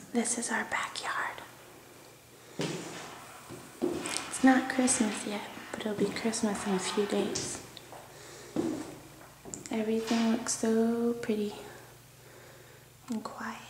This is our backyard. It's not Christmas yet, but it'll be Christmas in a few days. Everything looks so pretty and quiet.